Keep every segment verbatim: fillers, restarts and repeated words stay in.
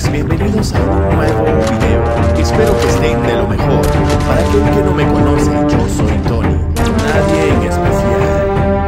amigos, bienvenidos a un nuevo video. Espero que estén de lo mejor. Para aquel que no me conoce, yo soy Tony, nadie en especial.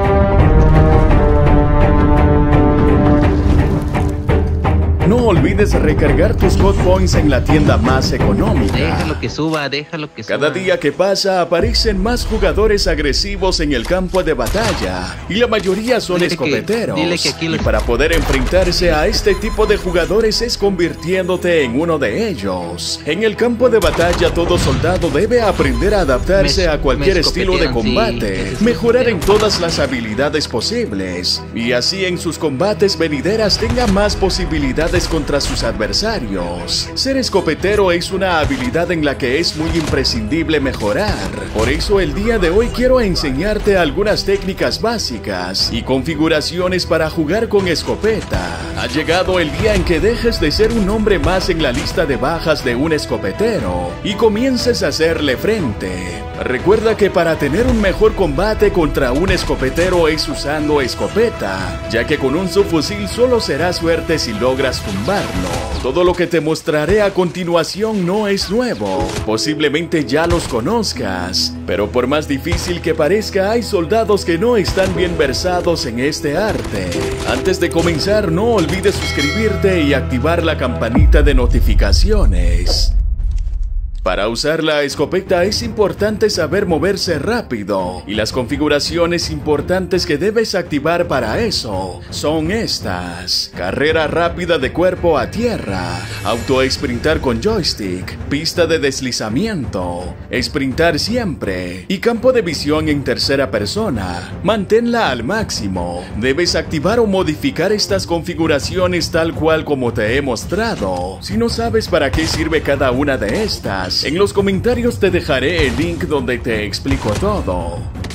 No olvides recargar tus God Points en la tienda más económica. Déjalo que suba, déjalo que suba. Cada día que pasa aparecen más jugadores agresivos en el campo de batalla y la mayoría son Dile que- escopeteros. dile que aquí Y los- para poder enfrentarse a este tipo de jugadores es convirtiéndote en uno de ellos. En el campo de batalla todo soldado debe aprender a adaptarse Me- a cualquier me estilo de escopetean, sí, combate, que se mejorar en escopetean. todas las habilidades posibles y así en sus combates venideras tenga más posibilidades contra sus adversarios. Ser escopetero es una habilidad en la que es muy imprescindible mejorar. Por eso el día de hoy quiero enseñarte algunas técnicas básicas y configuraciones para jugar con escopeta. Ha llegado el día en que dejes de ser un hombre más en la lista de bajas de un escopetero y comiences a hacerle frente. Recuerda que para tener un mejor combate contra un escopetero es usando escopeta, ya que con un subfusil solo será suerte si logras tumbarlo. Todo lo que te mostraré a continuación no es nuevo, posiblemente ya los conozcas, pero por más difícil que parezca hay soldados que no están bien versados en este arte. Antes de comenzar no olvides suscribirte y activar la campanita de notificaciones. Para usar la escopeta es importante saber moverse rápido y las configuraciones importantes que debes activar para eso son estas: carrera rápida de cuerpo a tierra, auto-sprintar con joystick, pista de deslizamiento, sprintar siempre y campo de visión en tercera persona. Manténla al máximo. Debes activar o modificar estas configuraciones tal cual como te he mostrado. Si no sabes para qué sirve cada una de estas, en los comentarios te dejaré el link donde te explico todo.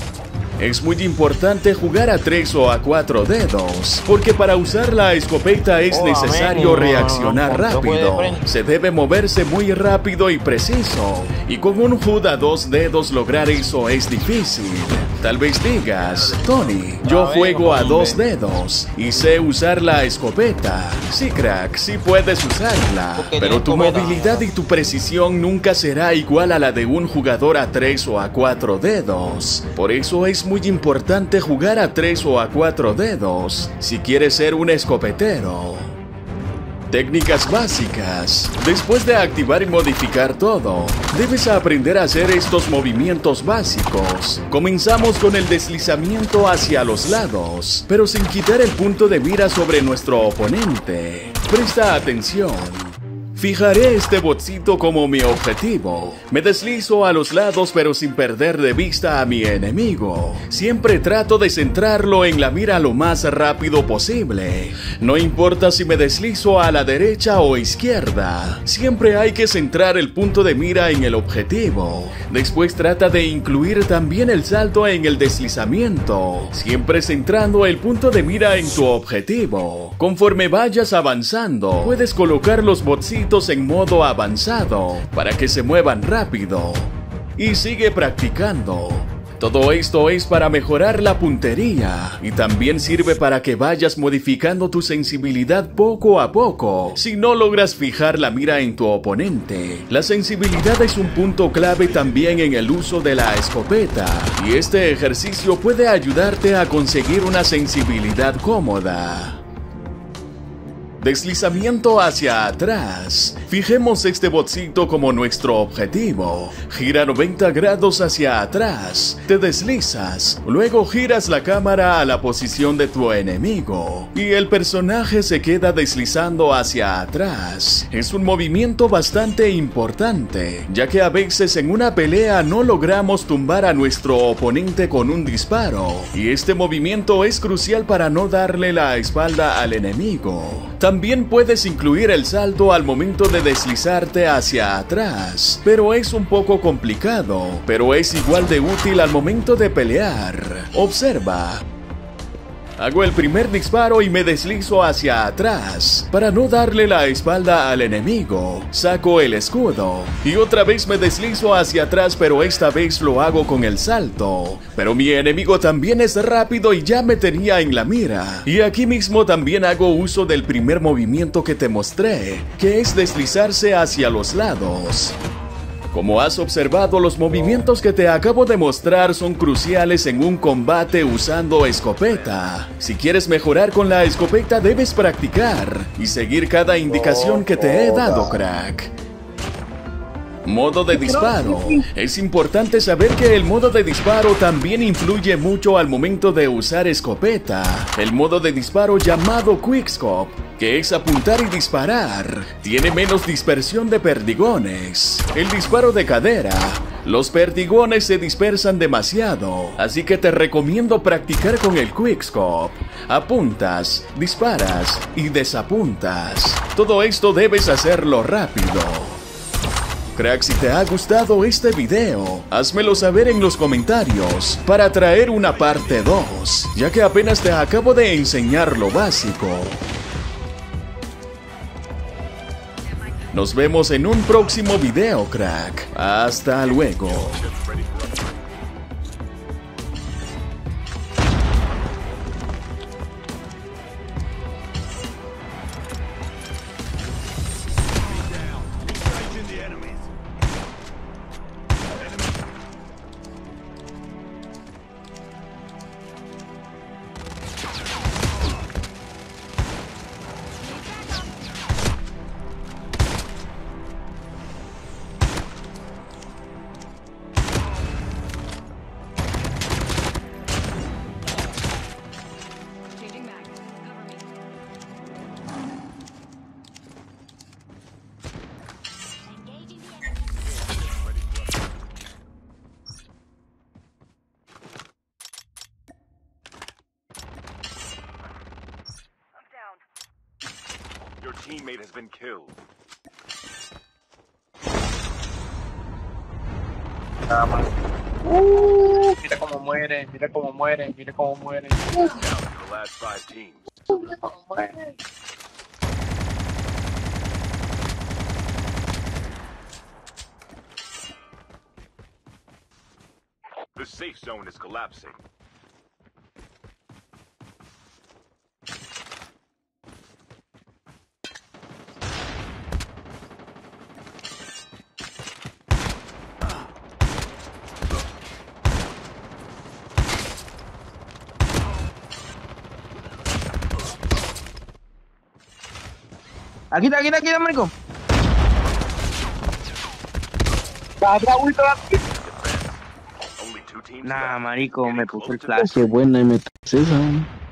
Es muy importante jugar a tres o a cuatro dedos, porque para usar la escopeta es necesario reaccionar rápido. Se debe moverse muy rápido y preciso, y con un H U D a dos dedos lograr eso es difícil. Tal vez digas, Tony, yo juego a dos dedos y sé usar la escopeta. Sí, crack, sí puedes usarla, pero tu movilidad y tu precisión nunca será igual a la de un jugador a tres o a cuatro dedos. Por eso es muy importante jugar a tres o a cuatro dedos si quieres ser un escopetero. Técnicas básicas. Después de activar y modificar todo, debes aprender a hacer estos movimientos básicos. Comenzamos con el deslizamiento hacia los lados, pero sin quitar el punto de mira sobre nuestro oponente. Presta atención. Fijaré este botcito como mi objetivo. Me deslizo a los lados pero sin perder de vista a mi enemigo. Siempre trato de centrarlo en la mira lo más rápido posible. No importa si me deslizo a la derecha o izquierda. Siempre hay que centrar el punto de mira en el objetivo. Después trata de incluir también el salto en el deslizamiento. Siempre centrando el punto de mira en tu objetivo. Conforme vayas avanzando, puedes colocar los botcitos en modo avanzado para que se muevan rápido y sigue practicando. Todo esto es para mejorar la puntería y también sirve para que vayas modificando tu sensibilidad poco a poco si no logras fijar la mira en tu oponente. La sensibilidad es un punto clave también en el uso de la escopeta y este ejercicio puede ayudarte a conseguir una sensibilidad cómoda. Deslizamiento hacia atrás. Fijemos este botcito como nuestro objetivo. Gira noventa grados hacia atrás. Te deslizas. Luego giras la cámara a la posición de tu enemigo. Y el personaje se queda deslizando hacia atrás. Es un movimiento bastante importante, ya que a veces en una pelea no logramos tumbar a nuestro oponente con un disparo. Y este movimiento es crucial para no darle la espalda al enemigo. También puedes incluir el salto al momento de deslizarte hacia atrás, pero es un poco complicado, pero es igual de útil al momento de pelear. Observa. Hago el primer disparo y me deslizo hacia atrás para no darle la espalda al enemigo. Saco el escudo y otra vez me deslizo hacia atrás, pero esta vez lo hago con el salto. Pero mi enemigo también es rápido y ya me tenía en la mira. Y aquí mismo también hago uso del primer movimiento que te mostré, que es deslizarse hacia los lados. Como has observado, los movimientos que te acabo de mostrar son cruciales en un combate usando escopeta. Si quieres mejorar con la escopeta, debes practicar y seguir cada indicación que te he dado, crack. Modo de disparo. Es importante saber que el modo de disparo también influye mucho al momento de usar escopeta. El modo de disparo llamado Quickscope, que es apuntar y disparar, tiene menos dispersión de perdigones. El disparo de cadera, los perdigones se dispersan demasiado, así que te recomiendo practicar con el Quickscope. Apuntas, disparas y desapuntas. Todo esto debes hacerlo rápido. Crack, si te ha gustado este video, házmelo saber en los comentarios para traer una parte dos, ya que apenas te acabo de enseñar lo básico. Nos vemos en un próximo video, crack. Hasta luego. Your teammate has been killed. Nada más. Uh, mira cómo muere, mira cómo muere, mira cómo muere. Down to the last five teams. Mira cómo muere. The safe zone is collapsing. Aquí está, aquí está, aquí está, marico. Only two teams Nah, left. marico, me Getting puso el close to flash. Qué buena M T esa.